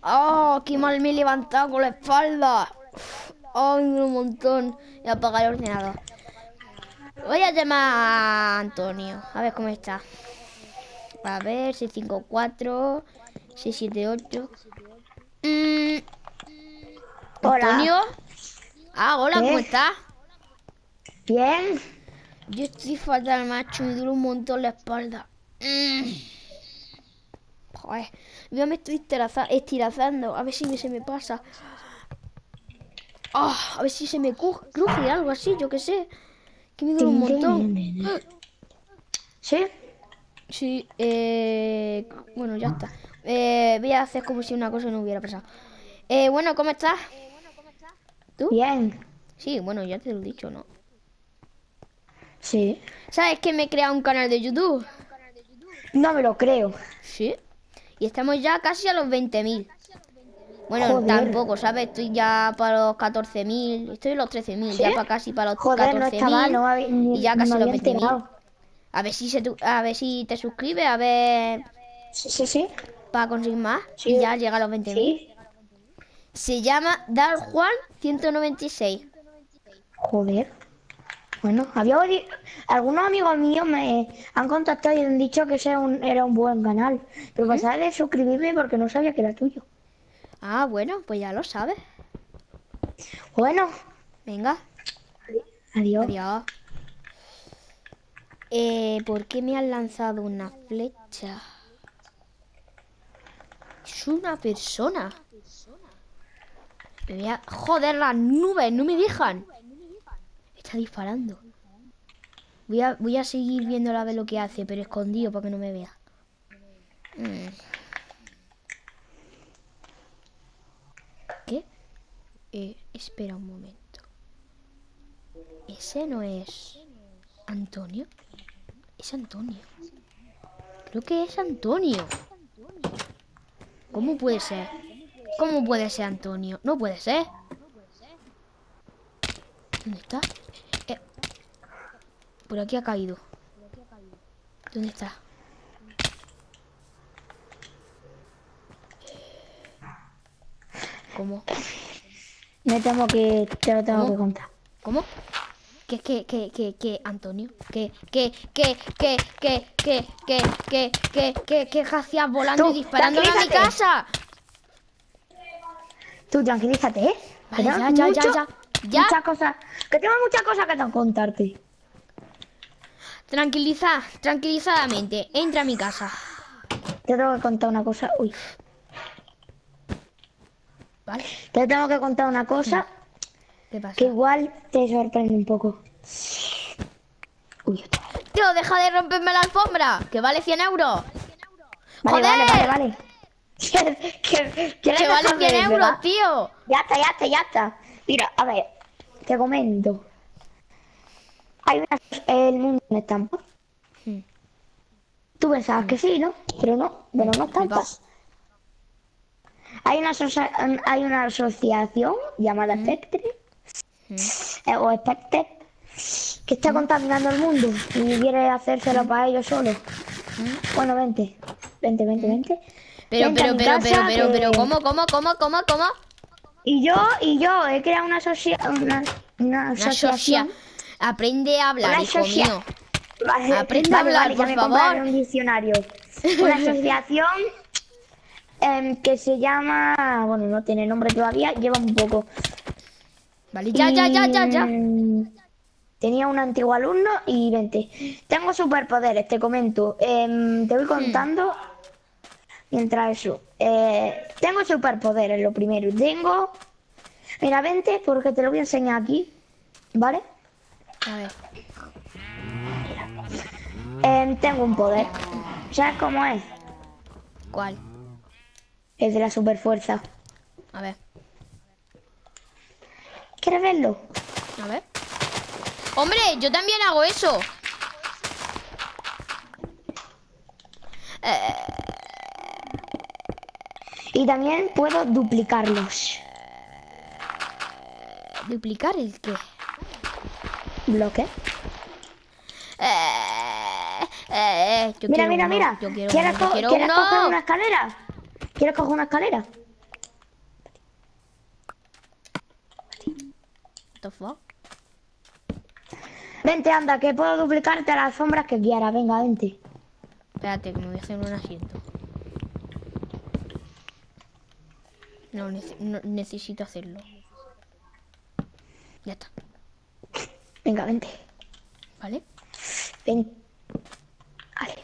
¡Oh, qué mal me he levantado con la espalda! ¡Ay, un montón! Y apagar el ordenador. Voy a llamar a Antonio, a ver cómo está. A ver, 654, 678. Hola. ¿Antonio? Ah, hola, ¿cómo ¿Qué? estás? ¿Bien? Yo estoy fatal, macho, me duele un montón la espalda. Joder, yo me estoy estirazando, a ver si se me pasa. A ver si se me cruje algo así, yo qué sé. Que me duele un Tin, tin, montón. tin, tin. ¿Sí? Sí, bueno, ya está. Voy a hacer como si una cosa no hubiera pasado. Bueno, ¿cómo estás? ¿Tú? Bien. Sí, bueno, ya te lo he dicho, ¿no? Sí. ¿Sabes que me he creado un canal de YouTube? No me lo creo. Sí. Y estamos ya casi a los 20.000. Bueno, Joder. tampoco, ¿sabes? Estoy ya para los 14.000. Estoy en los 13.000, ¿Sí? ya para casi para los Joder, no está mal, 14.000. Y ya ni me casi los había 20.000. enterado. A ver si te suscribes, a ver, Sí, sí, sí. para conseguir más. Y Sí. ya llega a los 20.000. Sí. Se llama Dar Juan 196. Joder. Bueno, algunos amigos míos me han contactado y han dicho que era un buen canal. Pero ¿Mm? pasaba de suscribirme porque no sabía que era tuyo. Ah, bueno, pues ya lo sabes. Bueno, Venga, adiós. adiós. ¿Por qué me han lanzado una flecha? Es una persona. Me voy a... Joder, las nubes, no me dejan. Está disparando. Voy a seguir viéndola a ver lo que hace, pero escondido para que no me vea. Mm, ¿Qué? Espera un momento. ¿Ese no es Antonio? Es Antonio. Creo que es Antonio. ¿Cómo puede ser? ¿Cómo puede ser Antonio? No puede ser. ¿Dónde está? Eh, por aquí ha caído. ¿Dónde está? ¿Cómo? Te lo tengo que ¿Cómo? contar. ¿Cómo? Antonio? ¿Qué hacías volando y Tú, disparándome a mi tranquilízate. casa? Tú tranquilízate, ¿eh? Que Vale, tengo ya. ¿Ya? muchas cosas, que tengo muchas cosas que contarte. Tranquilizadamente. Entra a mi casa. Te tengo que contar una cosa. Uy, ¿Vale? te tengo que contar una cosa ¿Qué que pasa? igual te sorprende un poco. Uy, otra vez. Tío, deja de romperme la alfombra, que vale 100 euros. Vale, vale, vale, ¡Joder! vale. ¿Quieres Que vale dejar de 100 verme, euros, va? tío. Ya está, ya está, ya está. Mira, a ver, te comento. El mundo en estampa. Hmm, Tú pensabas hmm, que sí, ¿no? Pero no, hmm, bueno, no Flipado. estampas. Hay una asociación llamada Hmm, Spectre, hmm, o Spectre, que está hmm, contaminando el mundo y quiere hacérselo hmm, para ellos solos. hmm, Bueno, vente, vente, vente, hmm. vente. Vente a mi casa Pero, que... ¿cómo? Y yo he creado una Una socia. asociación. Aprende a hablar, Una hijo asociación... mío. Vale, Aprende a vale, hablar, vale, ya por me compraré favor. un diccionario. Una asociación que se llama... Bueno, no tiene nombre todavía, lleva un poco. Vale, ya. Y tenía un antiguo alumno y vente. Tengo superpoderes, te comento. Te voy Hmm, contando mientras eso. Tengo superpoderes, lo primero. Mira, vente porque te lo voy a enseñar aquí. ¿Vale? A ver, Tengo un poder. ¿Sabes cómo es? ¿cuál? El de la superfuerza. A ver, ¿Quieres verlo? a ver. ¡Hombre, yo también hago eso! Y también puedo duplicarlos. ¿Duplicar el qué? ¿Bloque? Yo Mira, quiero mira, uno, mira. yo quiero uno, ¿Quieres, yo quiero ¿quieres coger uno. una escalera? ¿Quieres coger una escalera? the fuck? Vente, anda, que puedo duplicarte las sombras que quieras. Venga, vente. Espérate, que me voy a hacer un asiento. No, no, necesito hacerlo. Ya está. Venga, vente. ¿Vale? Ven. Vale.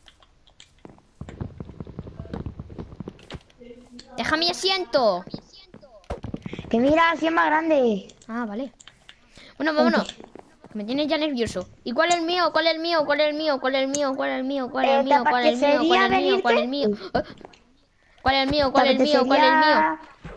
¡Deja mi asiento! Que mira, si es más grande. Ah, vale. Bueno, vámonos. Vente. Me tienes ya nervioso. ¿Y cuál es el mío? ¿Cuál es el mío? ¿Cuál es el mío? ¿Cuál es el mío? ¿Cuál es el mío? ¿Cuál es el mío? ¿Cuál es el mío? ¿Cuál es el mío? ¿Cuál es el mío? ¿Cuál es el mío? ¿Cuál es el mío? ¿Cuál es el mío?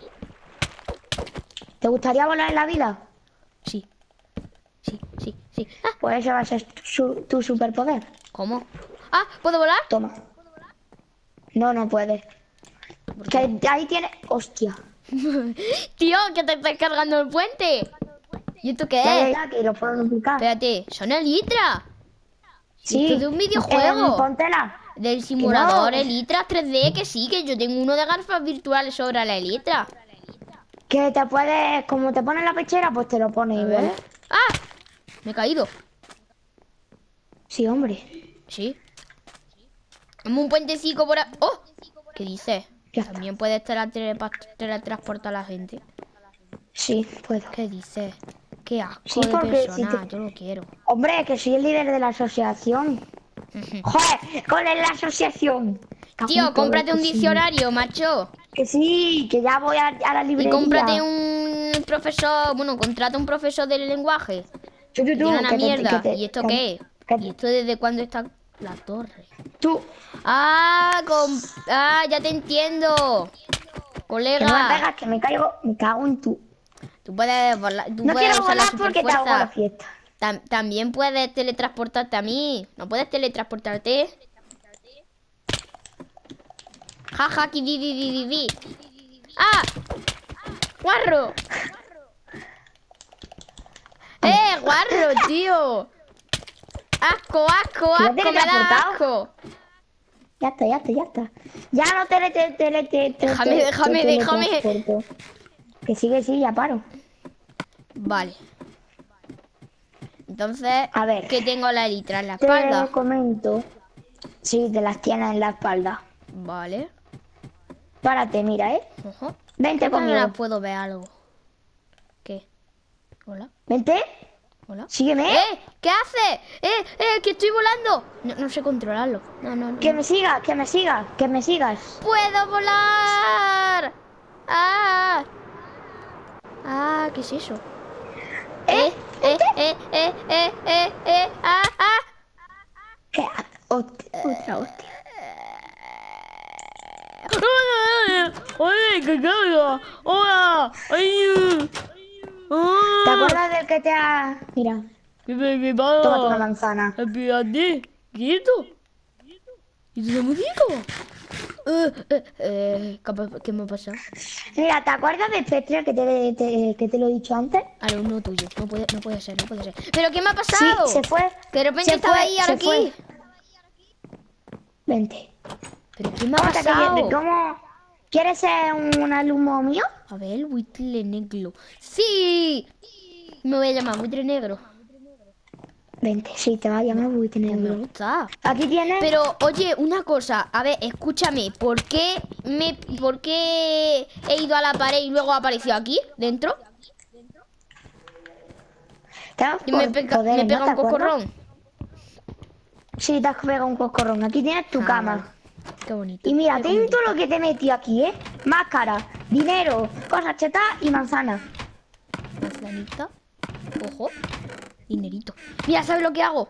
¿Te gustaría volar en la vida? Sí. Sí, sí, sí. Ah, Pues ese va a ser tu superpoder. ¿cómo? Ah, ¿puedo volar? Toma. No, no puedes. ¿Por qué? Que ahí tiene... Hostia. Tío, que te estás cargando el puente. ¿Y esto qué Ya, es? ya, que lo puedo duplicar. Espérate, son elitras. Sí. Esto es de un videojuego. Póntela. Del simulador no. Elitras 3D, que sí, que yo tengo uno de gafas virtuales sobre la Elitra. Que te puedes... Como te pones la pechera, pues te lo pones A igual. ver. ¡Ah! Me he caído. Sí, hombre. Sí. Como un puentecico por ahí. ¡Oh! ¿Qué dices? Ya está. También puedes teletransportar a la gente. Sí, puedo. ¿Qué dices? Qué asco Sí, de porque persona. si te- Yo lo quiero. Hombre, que soy el líder de la asociación. Joder, ¿cuál es la asociación? Cago en Tío, todo, cómprate que un sí. diccionario, macho. Que sí, que ya voy a la Y librería. cómprate un profesor. Bueno, contrata un profesor del lenguaje. Tú, Que tiene una que te- mierda. que te- ¿Y esto que- qué es? que- ¿Y esto desde cuándo está la torre? Tú, Ah, ya te entiendo. que no me Colega, pegas, que me caigo, me cago en tú. tú puedes volar, tú No puedes quiero usar la volar porque te hago la superfuerza. fiesta. También puedes teletransportarte a mí. ¿No puedes teletransportarte? Jaja, ki di di di di di. ¡Ah! ¡Guarro! ¡Guarro, tío! ¡Asco, asco, ¿Te lo asco! has ¡Me da teletransportado? asco! Ya está, ya está, ya está. Ya no Déjame. teletransporto. Que sigue, sí, ya paro. Vale. Entonces, A ver. ¿qué tengo la elitra en la Te espalda? comento. Sí, te las tienes en la espalda. Vale. Párate, mira, Ojo. Vente Creo que ahora conmigo. puedo ver algo. ¿Qué? ¿Hola? Vente, ¿Hola? sígueme. ¿Qué haces? Que estoy volando. No sé controlarlo. No. Que me sigas, que me sigas, que me sigas. ¡Puedo volar! ¡Ah! ¡Ah! ¿Qué es eso? ¡Ah! ¿Qué? Otra hostia. ¡Oye, qué cago! ¡Hola! ¡Ay! ¿Te acuerdas del que te ha...? Mira, ¿Qué tómate una pasa? manzana. Espérate, ¿quieto? ¿Y tu muñeco? ¿Qué me ha pasado? Mira, ¿te acuerdas del Petre que te lo he dicho antes? Alumno tuyo, no puede ser. ¿Pero qué me ha Sí, pasado? se fue. Que de repente Se estaba fue, ahí, ahora se aquí. fue. Vente. ¿Pero qué me ha Vamos a pasado? ¿Cómo? ¿Quieres ser un alumno mío? A ver, el buitre negro. ¡Sí! Me voy a llamar buitre negro. Vente, sí, te va a llamar muy Pues me negro. gusta. Aquí tienes... Pero, oye, una cosa. A ver, escúchame. ¿Por qué he ido a la pared y luego ha aparecido aquí, dentro? Y me pega un ¿Cocorrón? cocorrón. Sí, te has pegado un cocorrón. Aquí tienes tu cama. Vale. Qué bonito. Y mira, qué atento bonito. lo que te metí aquí, ¿eh? Máscara, dinero, cosas chetas y manzana. Manzanita. Ojo. Dinerito. Mira, ¿sabes lo que hago?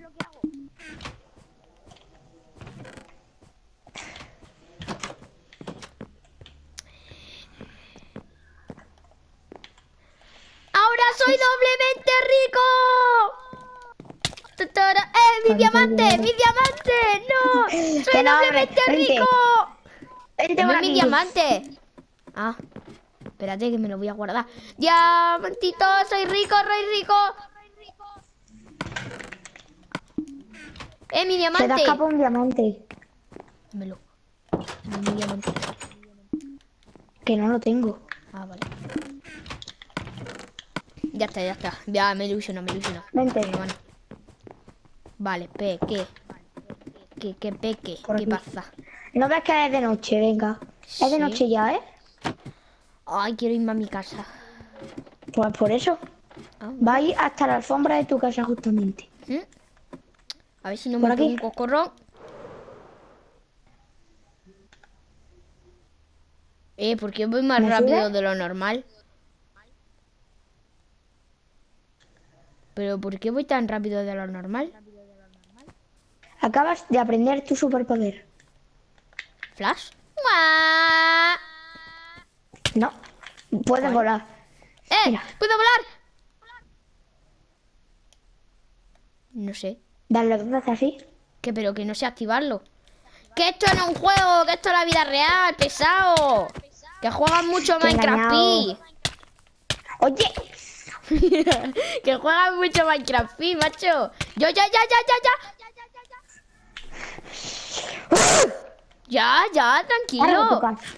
¡Ahora soy doblemente rico! ¡Tatara! ¡Mi diamante! ¡Mi diamante! ¡No! ¡Soy Que no, hombre, doblemente vente. rico! Vente Dame por mi aquí. diamante. Ah, espérate que me lo voy a guardar. Diamantito, soy rico, mi Se te diamante. escapa un diamante. Dámelo. Dame mi diamante. Que no lo tengo. Ah, vale. Ya está, ya está. Ya me ilusiono, me ilusiono. Vente. Venga, bueno. Vale, ¿qué? Por ¿Qué aquí. pasa? No ves que es de noche, venga. Es de Sí. noche ya, ¿eh? Ay, quiero irme a mi casa. Pues por eso. Ah, Va a vale. ir hasta la alfombra de tu casa justamente. ¿Mm? A ver si no Por me pego aquí. un cocorrón. ¿Por qué voy más ¿Me sigues? rápido de lo normal? ¿Pero por qué voy tan rápido de lo normal? Acabas de aprender tu superpoder. ¿Flash? ¡Mua! No. Puedes ¿Cuál? volar. Mira, ¡Puedo volar! No sé. dale dos veces así. Pero que no sé activarlo. Que esto no es un juego, que esto es la vida real, pesado. Que juegan mucho Te he Minecraft engañado. Pi. Oye, Que juegan mucho Minecraft Pi, macho. Ya. Ya, ahora tu tranquilo. casa.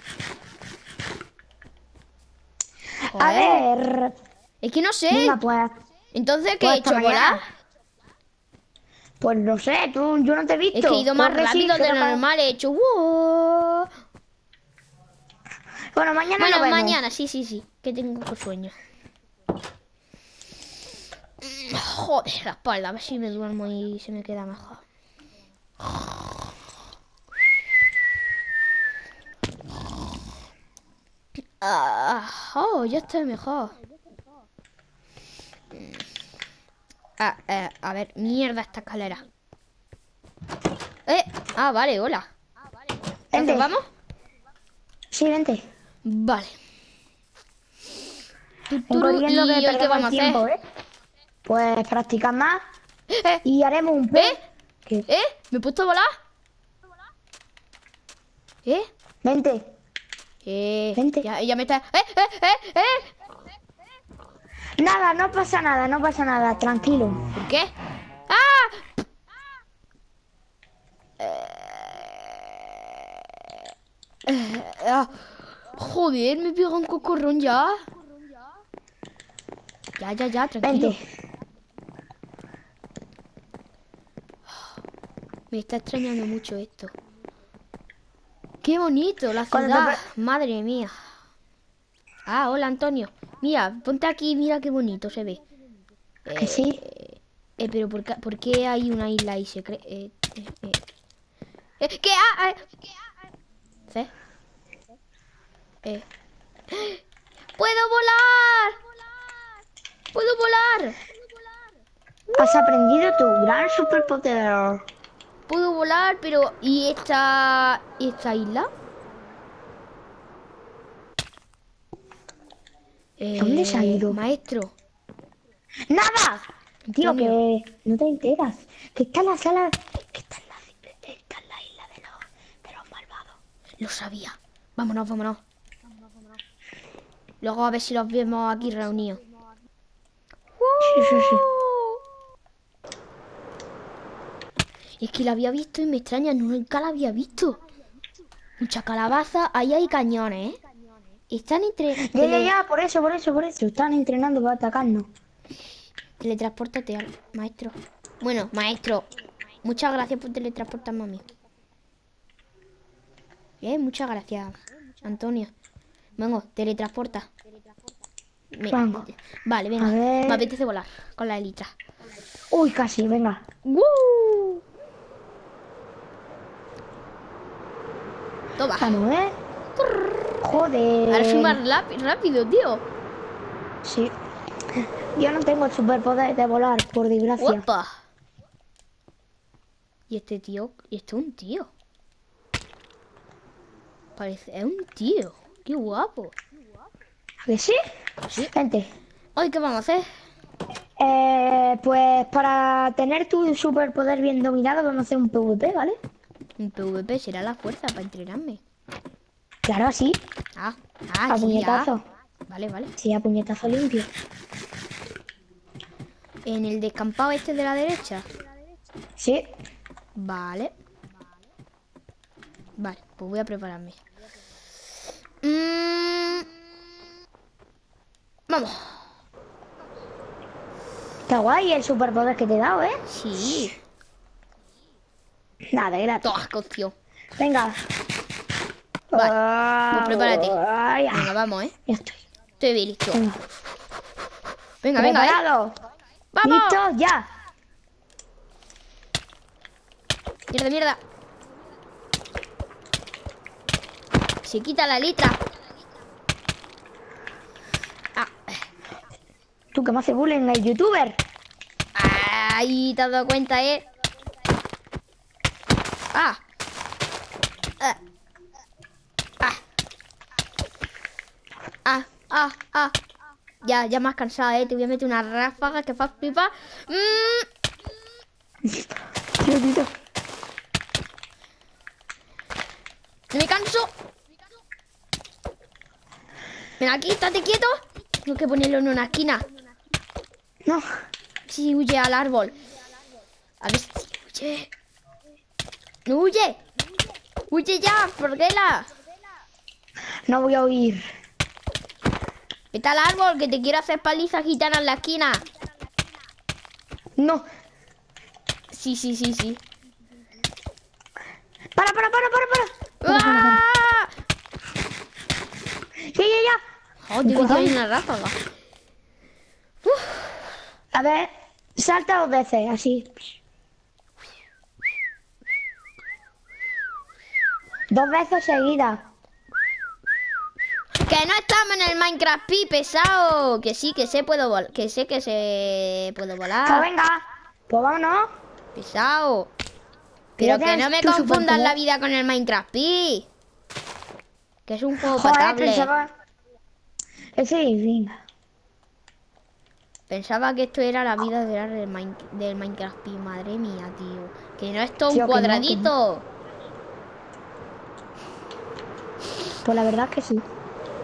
A Joder. ver. Es que no sé. Venga, pues. Entonces, ¿qué he Pues hasta hecho? ¿Volar? mañana. Pues no sé, yo no te he Es que he visto. ido más Corre, sí, rápido de creo lo que... normal. He hecho... ¡wow! Bueno, mañana nos Bueno, vemos. mañana, sí. Que tengo sueño. Joder, la espalda. A ver si me duermo y se me queda mejor. Ya estoy mejor. A ver, mierda esta escalera. Vale, hola. Vente. Entonces, ¿vamos? Sí, vente. Vale. Ven corriendo que ¿Y hoy qué perdemos vamos el a hacer? tiempo, ¿eh? Pues practicar más Eh, y haremos un ¿Eh? pez. ¿Qué? ¿Me he puesto a volar? ¿Eh? Vente, vente. Ya me está... ¡Eh! Nada, no pasa nada, no pasa nada, tranquilo. ¿Por qué? ¡Ah! Ah, Joder, me pega un cocorrón ya. Ya, tranquilo. Vente. Me está extrañando mucho esto. ¡Qué bonito la Cuando te ciudad! Madre mía. Hola, Antonio. Mira, ponte aquí, mira qué bonito se ve. Que sí. Pero ¿por qué hay una isla ahí secreta? ¿Qué? ¿Sí? ¡Puedo volar! ¡Puedo volar! Has aprendido tu gran superpoder. Puedo volar, pero ¿y esta isla? ¿Dónde se ha ido? Maestro, ¡Nada! Tío, Antonio, que no te enteras. Que está en la sala. Que está en la isla de los malvados. lo sabía. Vámonos. Luego a ver si los vemos aquí reunidos. Sí. Es que la había visto y me extraña, nunca la había visto. Mucha calabaza, ahí hay cañones, ¿eh? Están entre... Ya, por eso. Están entrenando para atacarnos. Teletranspórtate, maestro. Bueno, maestro, muchas gracias por teletransportarme a mí. Muchas gracias, Antonio. Vengo, teletransporta. Vamos. Vale, venga. A ver. Me apetece volar con la elitra. Uy, casi, venga. ¡Woo! Toma. Vamos, ¿eh? Joder. Ahora soy más rápido, tío. Sí. Yo no tengo el superpoder de volar, por desgracia. ¡Opa! Y este tío, es un tío. Es un tío. ¡Qué guapo! ¿A que sí? Sí. Vente. Hoy, ¿qué vamos a hacer? Pues para tener tu superpoder bien dominado vamos a hacer un PvP, ¿vale? Un PvP será la fuerza para entrenarme. Claro, así. A A puñetazo. Vale. Sí, a puñetazo limpio. En el descampado este de la derecha. Sí. Vale, pues voy a prepararme. Vamos. Está guay el superpoder que te he dado, ¿eh? Sí. Nada, gratis. Toma, cocción. Venga. Vale, pues prepárate. Ay, Venga, vamos, ¿eh? ya estoy. Estoy listo. Venga. Venga, venga, ¿eh? ¿Preparado? ¡Vamos! ¿Listo? Ya. Mierda, mierda. Se quita la letra. Ah. Tú que me haces bullying el youtuber. Ahí te has dado cuenta, ¿eh? Ah. Ah. Ah. Ah. Ah. Ya más cansada, ¿eh? Te voy a meter una ráfaga que fas pipa. Diosito. Me canso. Ven aquí, estate quieto. Tengo que ponerlo en una esquina. No. Sí, huye al árbol. A ver si huye. ¡No huye! ¡Huye ya, Porguela! No voy a huir. Vete al árbol, que te quiero hacer palizas gitanas en la esquina. No. Sí, sí, sí, sí. Para. ¡Ah! Ya. Oh, te voy a ir una ráfaga. A ver, salta 2 veces, así. 2 veces seguidas. Que no estamos en el Minecraft, pi, pesado. Que sí, que sé puedo volar. Que sé que se puedo Pues volar. venga, pues vámonos. Pesado. Pero que no me confundas la vida con el Minecraft, pi. Que es un juego Joder, patable. Sí, venga. Pensaba que esto era la vida del Minecraft, pi. Madre mía, tío. Que no es todo Tío, un que no, cuadradito. Pues la verdad es que sí.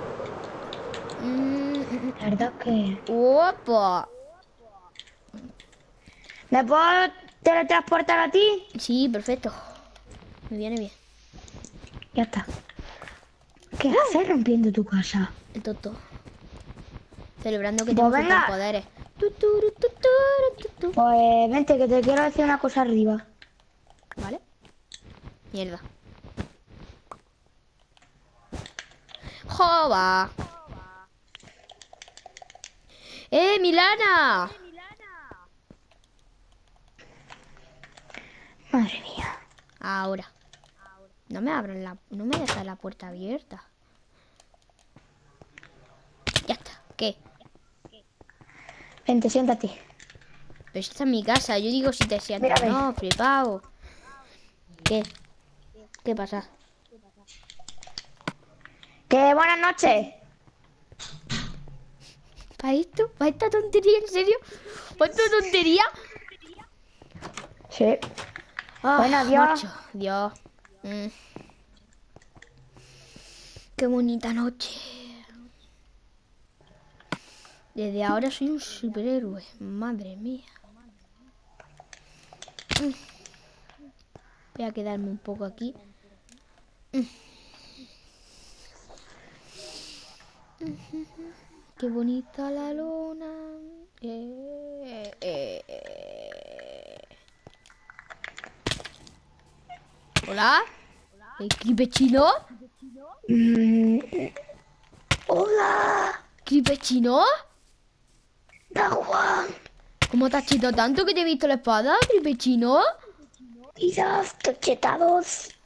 La verdad es que... Opa. ¿Me puedo teletransportar a ti? Sí, perfecto. Me viene bien. Ya está. ¿Qué haces rompiendo tu casa? El tonto. Celebrando que Pues tengo venga. superpoderes. Pues vente, que te quiero decir una cosa arriba. ¿Vale? Mierda. ¡Jova! Milana! Madre mía. Ahora. No me abran no me dejan la puerta abierta. Ya está. ¿Qué? Vente, siéntate. Pero esta es mi casa. Yo digo si te sientas. Mírame. No, flipado. ¿Qué? ¿Qué pasa? Que buenas noches. ¿Para esto? ¿Para esta tontería? ¿En serio? ¿Para esta tontería? Sí. Ah, Bueno, adiós. macho, Dios. Qué bonita noche. Desde ahora soy un superhéroe. Madre mía. Voy a quedarme un poco aquí. Qué bonita la luna. Hola. ¿Creeper chino? Hola. ¿Creeper chino? Da Juan. ¿Cómo te has chetado tanto que te he visto la espada, Creeper chino? Mira, estoy chetados.